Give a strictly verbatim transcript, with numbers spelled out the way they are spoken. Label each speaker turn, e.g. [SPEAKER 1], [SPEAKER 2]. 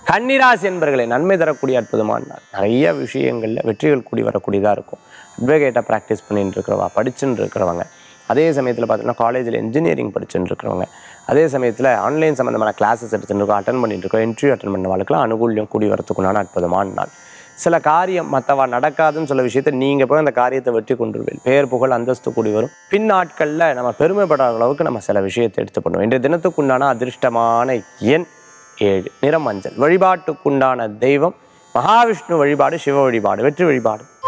[SPEAKER 1] கன்னிராசி என்பர்களை நன்மை தரக்கூடிய அற்புதமான நாள். நிறைய விஷயங்களில் வெற்றிகள் கூடி வரக்கூடியதாக இருக்கும். அட்வொகேட்டாக ப்ராக்டிஸ் பண்ணிட்டு இருக்கிறவா, படிச்சுட்டு இருக்கிறவங்க, அதே சமயத்தில் பார்த்தீங்கன்னா காலேஜில் இன்ஜினியரிங் படிச்சுட்டு இருக்கிறவங்க, அதே சமயத்தில் ஆன்லைன் சம்மந்தமான கிளாஸஸ் எடுத்துகிட்டு இருக்கோம், அட்டன் பண்ணிட்டு இருக்கோம், இன்டர்வியூ அட்டன் பண்ண வாழ்க்கையில் அனுகூல்யம் கூடி வரத்துக்குண்டான அற்புதமான நாள். சில காரியம் மற்றவா நடக்காதுன்னு சொல்ல விஷயத்தை நீங்கள் போய் அந்த காரியத்தை வெற்றி கொண்டுருவீங்க. பேர் புகழ் அந்தஸ்து கூடி வரும். பின் நாட்களில் நம்ம பெருமைப்படாத அளவுக்கு நம்ம சில விஷயத்தை எடுத்து பண்ணுவோம். இன்றைய தினத்துக்குண்டான அதிர்ஷ்டமான எண் ஏழு, நிறம் மஞ்சள். வழிபாட்டுக்குண்டான தெய்வம் மகாவிஷ்ணு வழிபாடு, சிவ வழிபாடு, வெற்றி வழிபாடு.